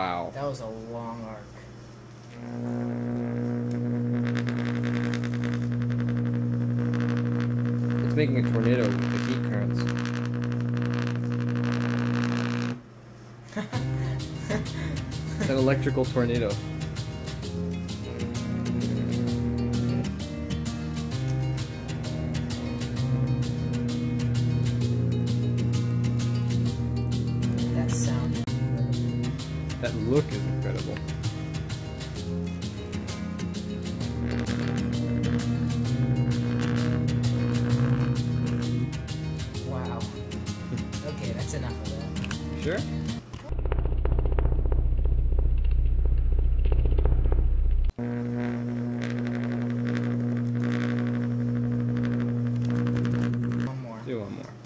Wow. That was a long arc. It's making a tornado with the heat currents. It's an electrical tornado. That sound is incredible. That look is incredible. Wow. Okay, that's enough of that. Sure? One more. Do one more.